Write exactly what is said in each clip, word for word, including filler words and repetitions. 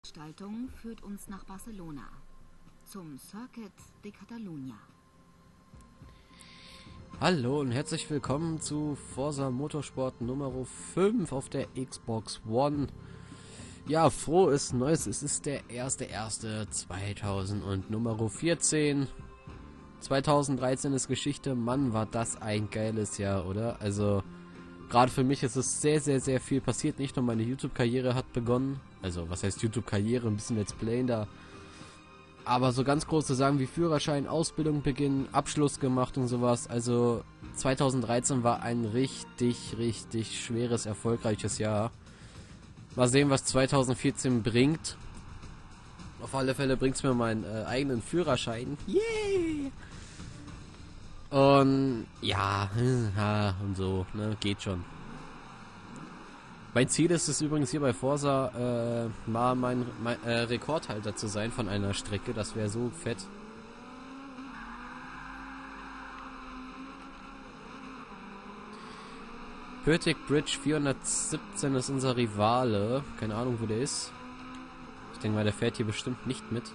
Veranstaltung führt uns nach Barcelona, zum Circuit de Catalunya. Hallo und herzlich willkommen zu Forza Motorsport Nummer fünf auf der Xbox One. Ja, frohes Neues, es ist der erste erste zweitausend und Nummer vierzehn. zweitausenddreizehn ist Geschichte, Mann, war das ein geiles Jahr, oder? Also, gerade für mich ist es sehr, sehr, sehr viel passiert. Nicht nur meine YouTube-Karriere hat begonnen, also was heißt YouTube-Karriere, ein bisschen Let's Playen da. Aber so ganz große Sachen wie Führerschein, Ausbildung beginnen, Abschluss gemacht und sowas. Also zweitausenddreizehn war ein richtig, richtig schweres, erfolgreiches Jahr. Mal sehen, was zweitausendvierzehn bringt. Auf alle Fälle bringt es mir meinen äh, eigenen Führerschein. Yay! Und ja, ja, und so, ne, geht schon. Mein Ziel ist es übrigens hier bei Forza, äh, mal mein, mein äh, Rekordhalter zu sein von einer Strecke. Das wäre so fett. Pürtek Bridge vierhundertsiebzehn ist unser Rivale. Keine Ahnung, wo der ist. Ich denke mal, der fährt hier bestimmt nicht mit.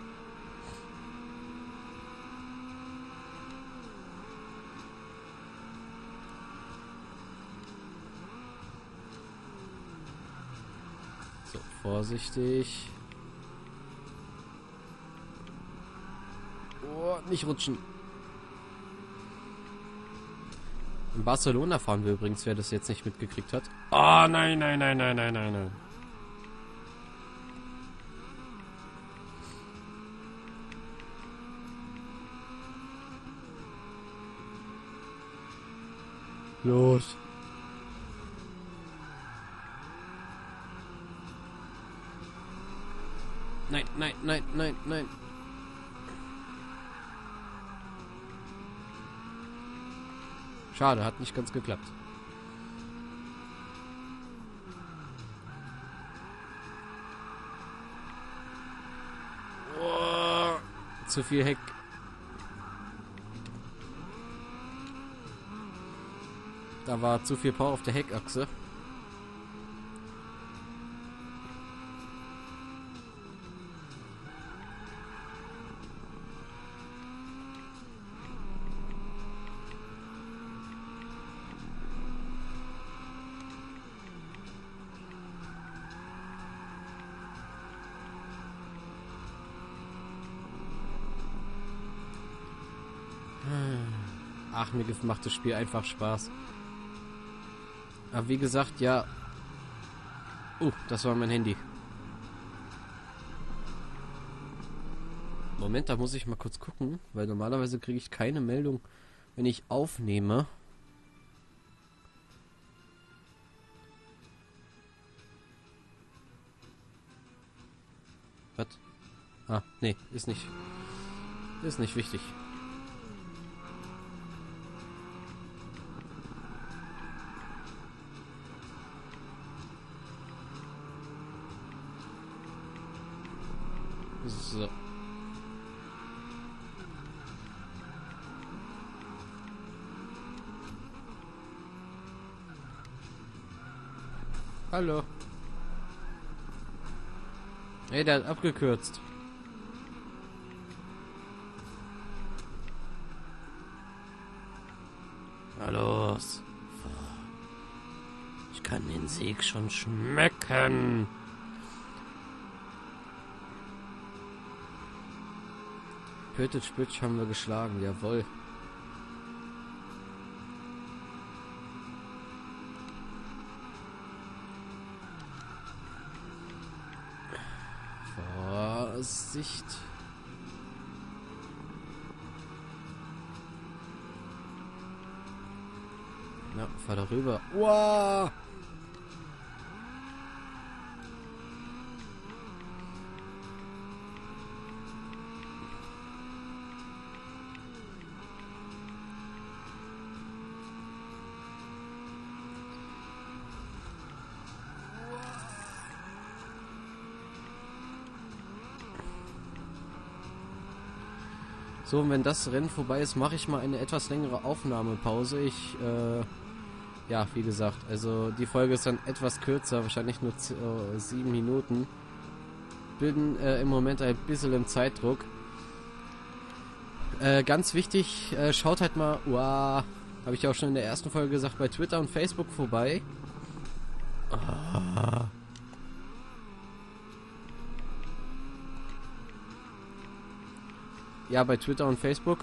So, vorsichtig. Oh, nicht rutschen. In Barcelona fahren wir übrigens, wer das jetzt nicht mitgekriegt hat. Oh, nein, nein, nein, nein, nein, nein, nein. Los. Nein, nein, nein, nein, nein. Schade, hat nicht ganz geklappt. Oh, zu viel Heck. Da war zu viel Power auf der Heckachse. Ach, mir macht das Spiel einfach Spaß. Aber wie gesagt, ja. Uh, das war mein Handy. Moment, da muss ich mal kurz gucken, weil normalerweise kriege ich keine Meldung, wenn ich aufnehme. Was? Ah, nee, ist nicht. Ist nicht wichtig. So. Hallo. Ey, der hat abgekürzt. Na los. Ich kann den Sieg schon schmecken. Pürtek Bridge haben wir geschlagen, jawohl. Vorsicht. Ja, fahr darüber. Wow! So, und wenn das Rennen vorbei ist, mache ich mal eine etwas längere Aufnahmepause. Ich, äh, ja, wie gesagt, also die Folge ist dann etwas kürzer, wahrscheinlich nur äh, sieben Minuten. bin äh, im Moment ein bisschen im Zeitdruck. Äh, ganz wichtig, äh, schaut halt mal, wow, habe ich auch schon in der ersten Folge gesagt, bei Twitter und Facebook vorbei. Ah. Ja, bei Twitter und Facebook.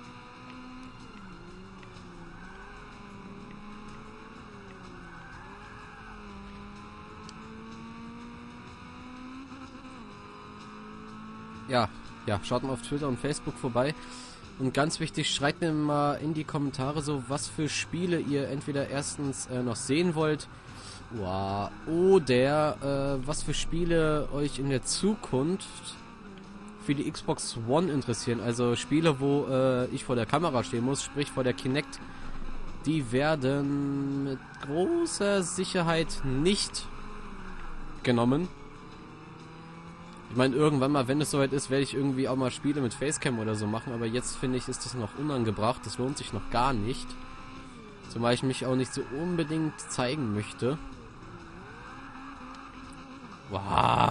Ja, ja, schaut mal auf Twitter und Facebook vorbei. Und ganz wichtig, schreibt mir mal in die Kommentare so, was für Spiele ihr entweder erstens äh, noch sehen wollt, wow, oder äh, was für Spiele euch in der Zukunft für die Xbox One interessieren. Also Spiele, wo äh, ich vor der Kamera stehen muss, sprich vor der Kinect, die werden mit großer Sicherheit nicht genommen. Ich meine, irgendwann mal, wenn es soweit ist, werde ich irgendwie auch mal Spiele mit Facecam oder so machen, aber jetzt finde ich, ist das noch unangebracht, das lohnt sich noch gar nicht. Zumal ich mich auch nicht so unbedingt zeigen möchte. Wow.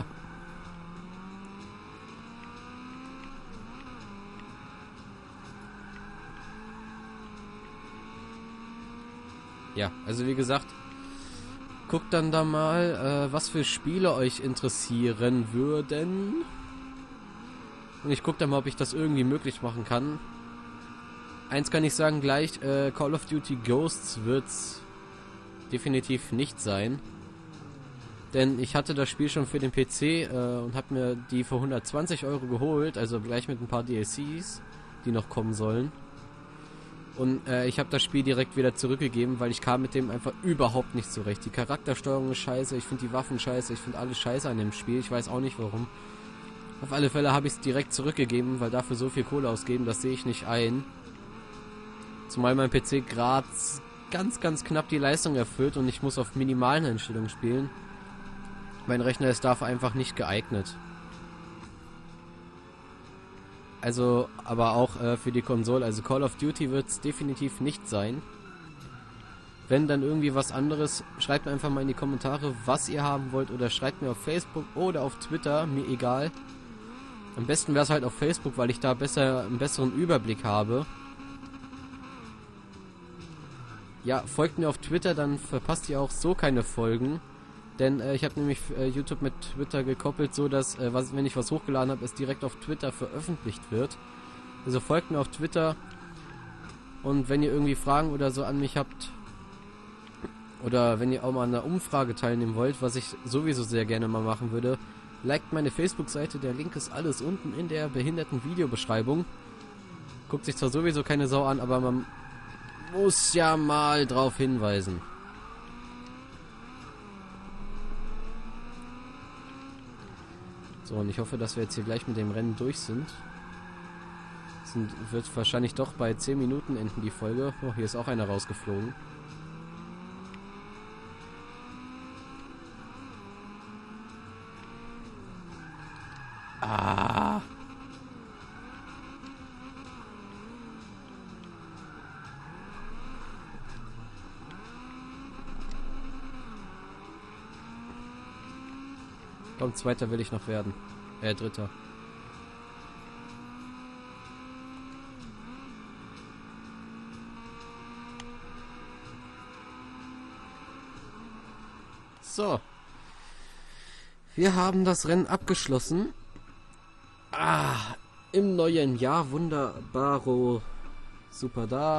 Ja, also wie gesagt, guckt dann da mal, äh, was für Spiele euch interessieren würden. Und ich gucke dann mal, ob ich das irgendwie möglich machen kann. Eins kann ich sagen gleich, äh, Call of Duty Ghosts wird's definitiv nicht sein. Denn ich hatte das Spiel schon für den P C äh, und habe mir die für hundertzwanzig Euro geholt, also gleich mit ein paar D L Cs, die noch kommen sollen. Und äh, ich habe das Spiel direkt wieder zurückgegeben, weil ich kam mit dem einfach überhaupt nicht zurecht. Die Charaktersteuerung ist scheiße, ich finde die Waffen scheiße, ich finde alles scheiße an dem Spiel, ich weiß auch nicht warum. Auf alle Fälle habe ich es direkt zurückgegeben, weil dafür so viel Kohle ausgeben, das sehe ich nicht ein. Zumal mein P C gerade ganz, ganz knapp die Leistung erfüllt und ich muss auf minimalen Einstellungen spielen. Mein Rechner ist dafür einfach nicht geeignet. Also, aber auch äh, für die Konsole. Also Call of Duty wird es definitiv nicht sein. Wenn dann irgendwie was anderes, schreibt mir einfach mal in die Kommentare, was ihr haben wollt. Oder schreibt mir auf Facebook oder auf Twitter, mir egal. Am besten wäre es halt auf Facebook, weil ich da besser einen besseren Überblick habe. Ja, folgt mir auf Twitter, dann verpasst ihr auch so keine Folgen. Denn äh, ich habe nämlich äh, YouTube mit Twitter gekoppelt, so dass, äh, was, wenn ich was hochgeladen habe, es direkt auf Twitter veröffentlicht wird. Also folgt mir auf Twitter. Und wenn ihr irgendwie Fragen oder so an mich habt, oder wenn ihr auch mal an einer Umfrage teilnehmen wollt, was ich sowieso sehr gerne mal machen würde, liked meine Facebook-Seite, der Link ist alles unten in der behinderten Videobeschreibung. Guckt sich zwar sowieso keine Sau an, aber man muss ja mal drauf hinweisen. So, und ich hoffe, dass wir jetzt hier gleich mit dem Rennen durch sind. sind wird wahrscheinlich doch bei zehn Minuten enden, die Folge. Oh, hier ist auch einer rausgeflogen. Ah. Komm, zweiter will ich noch werden. Äh, dritter. So. Wir haben das Rennen abgeschlossen. Ah, im neuen Jahr. Wunderbaro. Super da.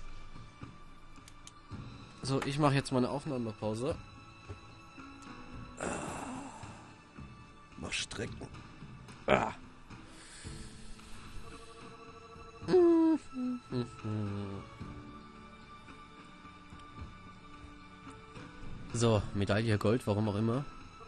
So, ich mache jetzt mal eine Aufnahmepause. Mal strecken. Ah. So, Medaille Gold, warum auch immer.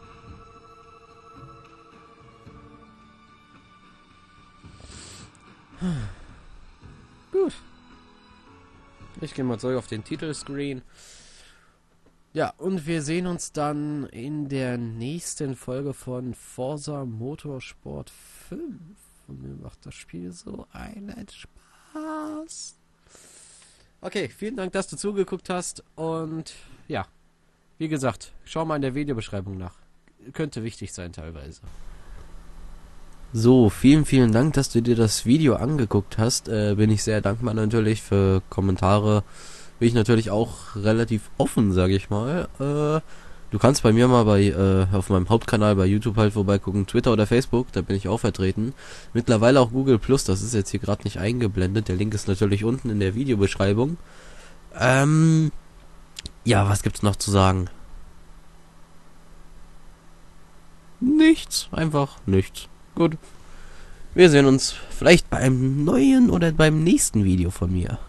Gut. Ich gehe mal zurück auf den Titelscreen. Ja, und wir sehen uns dann in der nächsten Folge von Forza Motorsport fünf. Und mir macht das Spiel so einen Spaß. Okay, vielen Dank, dass du zugeguckt hast. Und ja, wie gesagt, schau mal in der Videobeschreibung nach. Könnte wichtig sein teilweise. So, vielen, vielen Dank, dass du dir das Video angeguckt hast. Äh, bin ich sehr dankbar natürlich für Kommentare. Bin ich natürlich auch relativ offen, sage ich mal. Äh, du kannst bei mir mal bei äh, auf meinem Hauptkanal bei YouTube halt vorbeigucken, Twitter oder Facebook, da bin ich auch vertreten. Mittlerweile auch Google Plus, das ist jetzt hier gerade nicht eingeblendet. Der Link ist natürlich unten in der Videobeschreibung. Ähm, ja, was gibt's noch zu sagen? Nichts, einfach nichts. Gut. Wir sehen uns vielleicht bei einem neuen oder beim nächsten Video von mir.